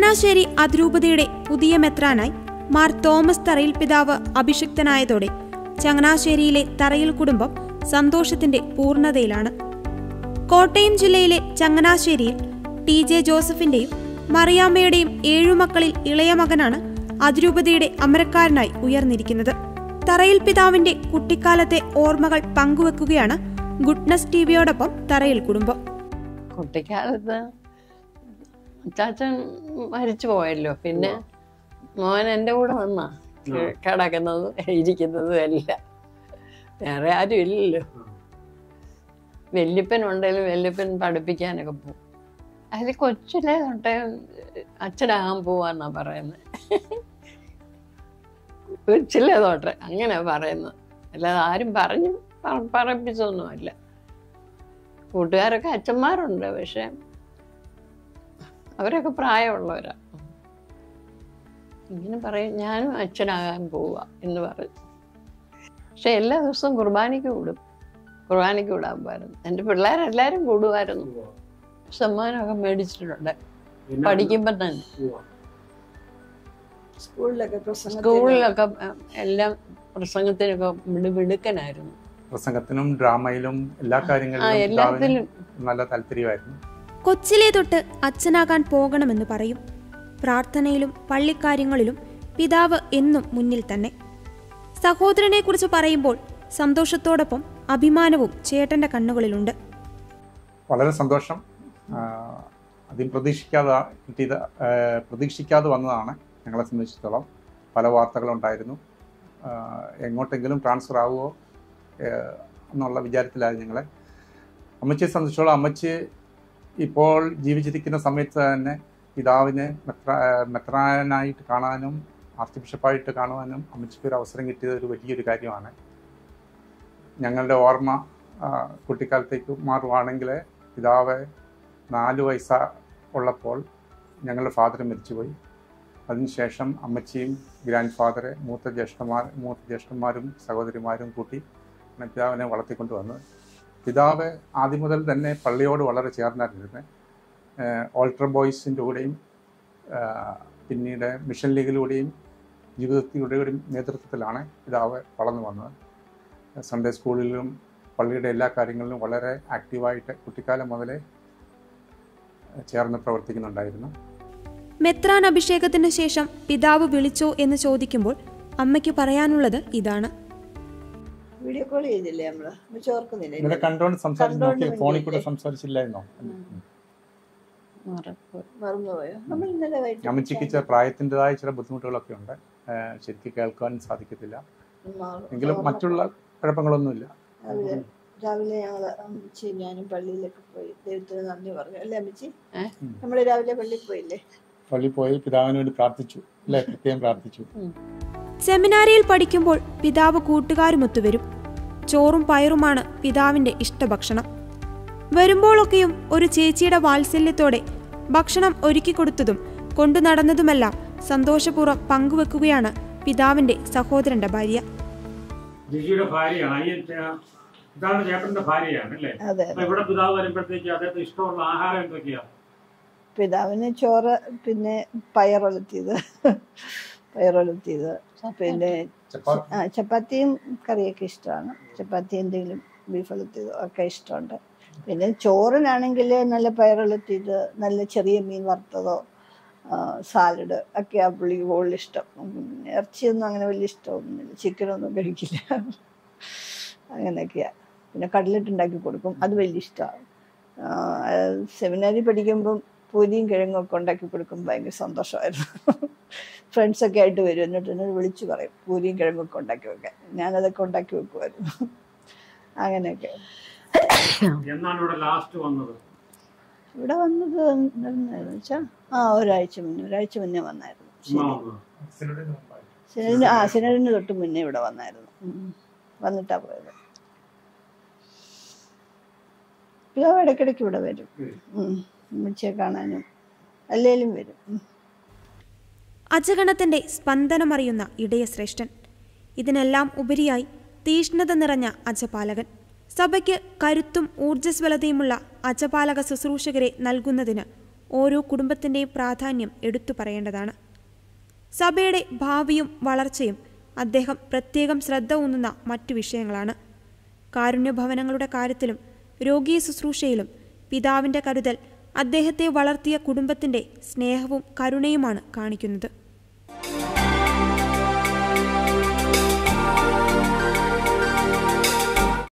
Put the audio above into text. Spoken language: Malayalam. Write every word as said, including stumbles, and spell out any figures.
ചങ്ങനാശ്ശേരി അതിരൂപതയുടെ പുതിയ മെത്രാനായി മാർ തോമസ് തറയിൽ പിതാവ് അഭിഷിക്തനായതോടെ ചങ്ങനാശ്ശേരിയിലെ തറയിൽ കുടുംബം സന്തോഷത്തിന്റെ പൂർണ്ണതയിലാണ്. കോട്ടയം ജില്ലയിലെ ചങ്ങനാശ്ശേരിയിൽ ടി ജെ ജോസഫിന്റെയും മറിയാമ്മയുടെയും ഏഴുമക്കളിൽ ഇളയ മകനാണ് അതിരൂപതയുടെ അമരക്കാരനായി ഉയർന്നിരിക്കുന്നത്. തറയിൽ പിതാവിന്റെ കുട്ടിക്കാലത്തെ ഓർമ്മകൾ പങ്കുവെക്കുകയാണ് ഗുഡ്നസ് ടിവിയോടൊപ്പം തറയിൽ കുടുംബം. കുട്ടിക്കാലത്ത് അച്ചാച്ചൻ മരിച്ചു പോയല്ലോ, പിന്നെ മോൻ എൻ്റെ കൂടെ വന്നാ കിടക്കുന്നതും ഇരിക്കുന്നതും എല്ലാം. വേറെ ആരും ഇല്ലല്ലോ. വല്യപ്പൻ ഉണ്ടെങ്കിലും വല്യപ്പൻ പഠിപ്പിക്കാനൊക്കെ പോകും. അതിൽ കൊച്ചിലെ തൊട്ടേ അച്ഛനാകാൻ പോവാന്നാ പറയുന്നത്. കൊച്ചിലെ തൊട്ടേ അങ്ങനെ പറയുന്നത്, അല്ലാതെ ആരും പറഞ്ഞു പറയിപ്പിച്ചൊന്നുമല്ല. കൂട്ടുകാരൊക്കെ അച്ഛന്മാരുണ്ട്, പക്ഷെ അവരൊക്കെ പ്രായമുള്ളവരാ. ഇങ്ങനെ പറയും ഞാനും അച്ഛനാകാൻ പോവുക എന്ന് പറയും. പക്ഷെ എല്ലാ ദിവസവും കുർബാനയ്ക്ക് കൂടും. കുർബാനയ്ക്ക് കൂടാൻ പോയിരുന്നു. എൻ്റെ പിള്ളേരെല്ലാവരും കൂടുമായിരുന്നു. സമ്മാനമൊക്കെ മേടിച്ചിട്ടുണ്ട് പഠിക്കുമ്പോൾ തന്നെ. സ്കൂളിലൊക്കെ എല്ലാം പ്രസംഗത്തിനൊക്കെ മിടുക്കനായിരുന്നു. പ്രസംഗത്തിനും ഡ്രാമയിലും എല്ലാ കാര്യങ്ങളിലും എല്ലാത്തിലും നല്ല താല്പര്യമായിരുന്നു. കൊച്ചിലെ തൊട്ട് അച്ഛനാകാൻ പോകണമെന്ന് പറയും. പ്രാർത്ഥനയിലും പള്ളിക്കാര്യങ്ങളിലും പിതാവ് എന്നും മുന്നിൽ തന്നെ. സഹോദരനെ കുറിച്ച് പറയുമ്പോൾ സന്തോഷത്തോടൊപ്പം അഭിമാനവും ചേട്ടന്റെ കണ്ണുകളിലുണ്ട്. വളരെ സന്തോഷം. അതിന് പ്രതീക്ഷിക്കാതെ കിട്ടിയത് പ്രതീക്ഷിക്കാതെ വന്നതാണ് ഞങ്ങളെ സംബന്ധിച്ചിടത്തോളം. പല വാർത്തകളുണ്ടായിരുന്നു, എങ്ങോട്ടെങ്കിലും ട്രാൻസ്ഫർ ആവുമോ എന്നുള്ള വിചാരത്തിലായിരുന്നു ഞങ്ങളെ. അമ്മച്ചിയെ സംബന്ധിച്ചോളം അമ്മച്ചി ഇപ്പോൾ ജീവിച്ചിരിക്കുന്ന സമയത്ത് തന്നെ പിതാവിനെ മെത്രാ മെത്രാനായിട്ട് കാണാനും ആർച്ച് ബിഷപ്പായിട്ട് കാണുവാനും അമ്മച്ചിക്ക് ഒരു അവസരം കിട്ടിയത് ഒരു വലിയൊരു കാര്യമാണ്. ഞങ്ങളുടെ ഓർമ്മ കുട്ടിക്കാലത്തേക്ക് മാറുവാണെങ്കിൽ പിതാവ് നാല് വയസ്സ ഉള്ളപ്പോൾ ഞങ്ങളുടെ ഫാദർ മരിച്ചുപോയി. അതിനുശേഷം അമ്മച്ചിയും ഗ്രാൻഡ് ഫാദറെ മൂത്ത ജ്യേഷ്ഠന്മാർ മൂത്ത ജ്യേഷ്ഠന്മാരും സഹോദരിമാരും കൂട്ടി പിതാവിനെ വളർത്തിക്കൊണ്ട് വന്നത്. പിതാവ് ആദ്യം മുതൽ തന്നെ പള്ളിയോട് വളരെ ചേർന്നായിരുന്നത്. ഓൾട്ടർ ബോയ്സിൻ്റെ കൂടെയും പിന്നീട് മിഷൻ ലീഗിലൂടെയും ജീവിതത്തിലൂടെയും നേതൃത്വത്തിലാണ് പിതാവ് വളർന്നു വന്നത്. സൺഡേ സ്കൂളിലും പള്ളിയുടെ എല്ലാ കാര്യങ്ങളിലും വളരെ ആക്റ്റീവായിട്ട് കുട്ടിക്കാലം മുതലേ ചേർന്ന് പ്രവർത്തിക്കുന്നുണ്ടായിരുന്നു. മെത്രാൻ അഭിഷേകത്തിന് ശേഷം പിതാവ് വിളിച്ചോ എന്ന് ചോദിക്കുമ്പോൾ അമ്മയ്ക്ക് പറയാനുള്ളത് ഇതാണ്. വീഡിയോ കോൾ ചെയ്തില്ലേ നമ്മള് കണ്ടോണ്ട് സംസാരിച്ചു, ഫോണിൽ കൂടെ സംസാരിച്ചില്ലായിരുന്നോ? അമ്മച്ചിക്ക് പ്രായത്തിൻ്റെതായ ചില ബുദ്ധിമുട്ടുകളൊക്കെ ഉണ്ട്, ശരിക്കും കേൾക്കാൻ സാധിക്കത്തില്ല. എങ്കിലും മറ്റുള്ള കുഴപ്പങ്ങളൊന്നുമില്ല. രാവിലെ ഞങ്ങള് അമ്മച്ചി ഞാനും പള്ളിയിലൊക്കെ പോയി ദൈവത്തിന് നന്ദി പറഞ്ഞു അല്ലേ അമ്മച്ചി? നമ്മള് രാവിലെ പള്ളിയിൽ പോയില്ലേ? പള്ളിയിൽ പോയി പിതാവിന് വേണ്ടി പ്രാർത്ഥിച്ചു അല്ലേ? പ്രത്യേകം പ്രാർത്ഥിച്ചു. സെമിനാരിയിൽ പഠിക്കുമ്പോൾ പിതാവ് കൂട്ടുകാരുമൊത്തു വരും. ചോറും പയറുമാണ് പിതാവിന്റെ ഇഷ്ടഭക്ഷണം. വരുമ്പോഴൊക്കെയും ഒരു ചേച്ചിയുടെ വാത്സല്യത്തോടെ ഭക്ഷണം ഒരുക്കി കൊടുത്തതും കൊണ്ടു നടന്നതുമെല്ലാം സന്തോഷപൂർവ്വം പങ്കുവെക്കുകയാണ് പിതാവിന്റെ സഹോദരന്റെ ഭാര്യ. പിതാവിന് ചോറ്, പിന്നെ പയറൊലത്തിയത് പയറൊലത്തിയത് പിന്നെ ചപ്പാത്തിയും കറിയൊക്കെ ഇഷ്ടമാണ്. ചപ്പാത്തി എന്തെങ്കിലും ബീഫ് ഒലത്തിയതോ ഒക്കെ ഇഷ്ടമുണ്ട്. പിന്നെ ചോറിനാണെങ്കിൽ നല്ല പയറൊലത്തിയത്, നല്ല ചെറിയ മീൻ വറുത്തതോ സാലഡ് ഒക്കെ ആ പുള്ളിക്ക് കൂടുതൽ ഇഷ്ടം. ഇറച്ചിയൊന്നും അങ്ങനെ വലിയ ഇഷ്ടമൊന്നുമില്ല, ചിക്കനൊന്നും കഴിക്കില്ല, അങ്ങനെയൊക്കെയാണ്. പിന്നെ കട്ലറ്റ് ഉണ്ടാക്കി കൊടുക്കും, അത് വലിയ ഇഷ്ടമാണ്. സെമിനാരി പഠിക്കുമ്പം പൂരിയും കിഴങ്ങും ഒക്കെ ഉണ്ടാക്കി കൊടുക്കും, ഭയങ്കര സന്തോഷമായിരുന്നു. ഫ്രണ്ട്സൊക്കെ ആയിട്ട് വരും, എന്നിട്ട് എന്നെ വിളിച്ചു പറയും പൂരിയും കിഴങ്ങൊക്കെ ഉണ്ടാക്കി വെക്കാൻ. ഞാനതൊക്കെ ഉണ്ടാക്കി വെക്കുമായിരുന്നു. അങ്ങനെയൊക്കെ. ഇവിടെ വന്നത് എന്തായിരുന്നു വെച്ചാൽ ആ ഒരാഴ്ച മുന്നേ ഒരാഴ്ച മുന്നേ വന്നായിരുന്നു. സിനഡിന് ആ സിനഡിന് തൊട്ട് മുന്നേ ഇവിടെ വന്നായിരുന്നു. വന്നിട്ടാ പോയത്. പിതാവ് ഇടയ്ക്കിടയ്ക്ക് ഇവിടെ വരും, ഉമ്മച്ചിയെ കാണാനും അല്ലേലും വരും. അജഗണത്തിന്റെ സ്പന്ദനമറിയുന്ന ഇടയശ്രേഷ്ഠൻ, ഇതിനെല്ലാം ഉപരിയായി തീഷ്ണത നിറഞ്ഞ അജപാലകൻ. സഭയ്ക്ക് കരുത്തും ഊർജ്ജസ്വലതയുമുള്ള അജപാലക ശുശ്രൂഷകരെ നൽകുന്നതിന് ഓരോ കുടുംബത്തിൻ്റെയും പ്രാധാന്യം എടുത്തു പറയേണ്ടതാണ്. സഭയുടെ ഭാവിയും വളർച്ചയും അദ്ദേഹം പ്രത്യേകം ശ്രദ്ധ ഊന്നുന്ന മറ്റു വിഷയങ്ങളാണ്. കാരുണ്യഭവനങ്ങളുടെ കാര്യത്തിലും രോഗീ ശുശ്രൂഷയിലും പിതാവിൻ്റെ കരുതൽ അദ്ദേഹത്തെ വളർത്തിയ കുടുംബത്തിൻ്റെ സ്നേഹവും കരുണയുമാണ് കാണിക്കുന്നത്.